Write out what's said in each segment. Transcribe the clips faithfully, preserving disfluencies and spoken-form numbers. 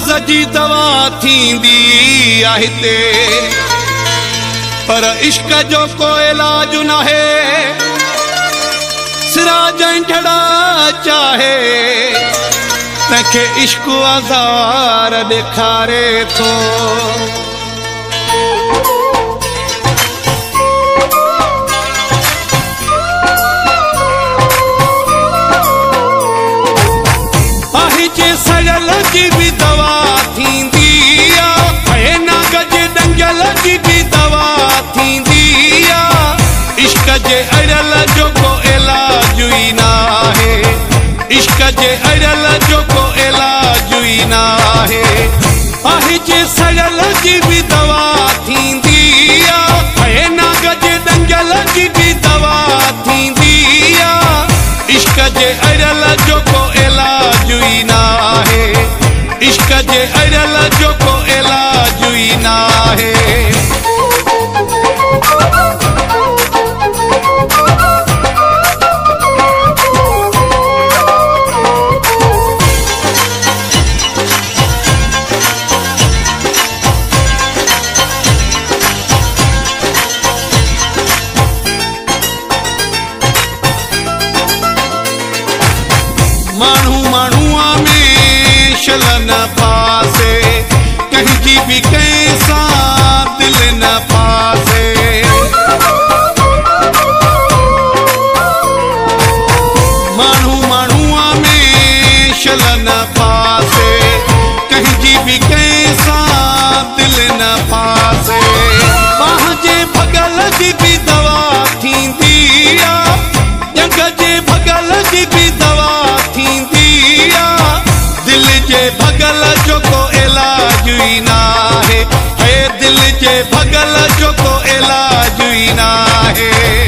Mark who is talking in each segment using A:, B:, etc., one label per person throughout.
A: मर्ज़ जी दवा थींदी आहे हिते, पर इश्क जो को इलाज नाहे। सिराज जड़ा चाहे तंहिंखे इश्क आज़ार ॾेखारे थो। सड़ल जी भी दवा थींदी आहे, नाग जे डंगल जी भी दवा थींदी आहे। इश्क जे अड़ल जो को इलाज ई न आहे, इश्क जे अड़ल जो को इलाज ई न आहे। आहे जे सड़ल जी भी दवा थींदी आहे, नाग जे डंगल जी भी दवा थींदी आहे। इश्क जे अड़ल जो को इलाज ई न आहे, इश्क जे अड़ल जो को इलाज ई न आहे। माण्हू माण्हूअ में शल न फासे, कहीं जी भी कंहिं सां दिल न फासे। माण्हू माण्हूअ में शल न फासे, कहीं जी भी कंहिं सां दिल न फासे। बाह जे भगल जी भी दवा थींदी आहे, जंग जे भगल जी भी दवा थींदी आहे। दिल जे भगल जो को इलाज ई न आहे, हे दिल जे भगल जो को इलाज ई न आहे।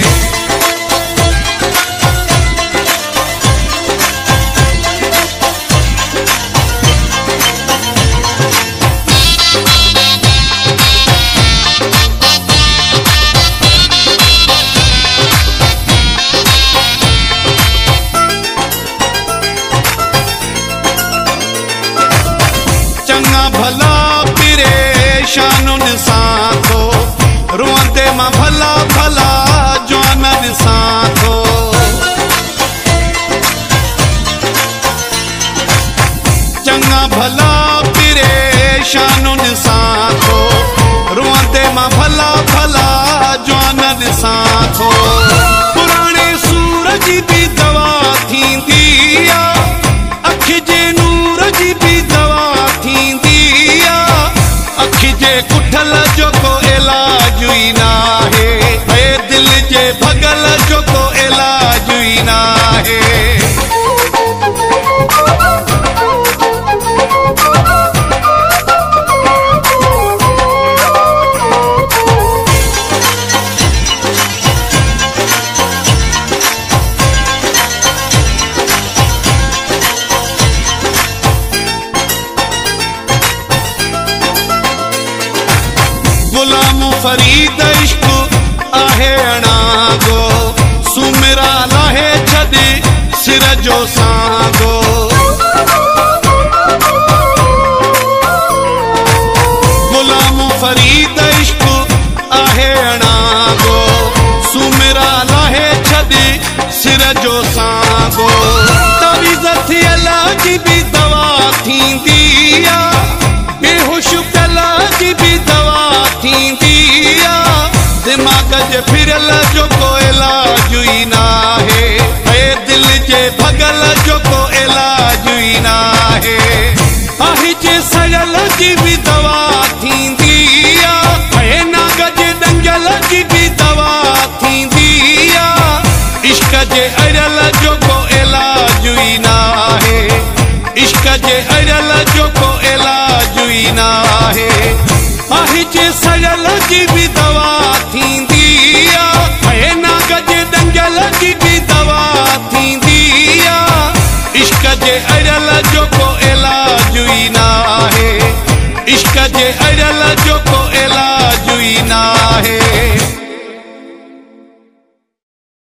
A: चंगा भला परेशानुनि सां थो, रोअंदे मां भला भला जवाननि सां थो। चंगा भला परेशानुनि सां थो, रोअंदे मां भला भला जवाननि सां थो। पुराणे सूर जी भी दवा थींदी आहे, अखि जे नूर जी भी दवा थींदी आहे। अखि जे कुठल जो को इलाज ई न आहे, हे दिल जे भगल जो को इलाज ई न आहे। गुलाम फरीद इश्क आहे अणागो, सुमिरा लाहे छॾे सिर जो सांगो। गुलाम फरीद इश्क आहे अणागो, सुमिरा लाहे छॾे सिर जो सांगो। तावीज़ थियल जी भी दवा थींदी आहे, बेहोश पियल जी भी दवा थींदी आहे। दिमाग़ जे फिरल जो को इलाज ई न आहे, हे दिल जे भगल जो को इलाज ई न आहे। आहे जे सड़ल जी भी दवा थींदी आहे, हे नाग जे डंगल जी भी दवा थींदी आहे। इश्क जे अड़ल जो को इलाज ई न आहे, इश्क जे अड़ल जो को इलाज ई न आहे। आहे जे सड़ल जी भी दवा थींदी आहे, हे नाग जे डंगल जी भी दवा थींदी आहे। इश्क जे अड़ल जो को इलाज ई न आहे, इश्क जे अड़ल जो को इलाज ई न आहे।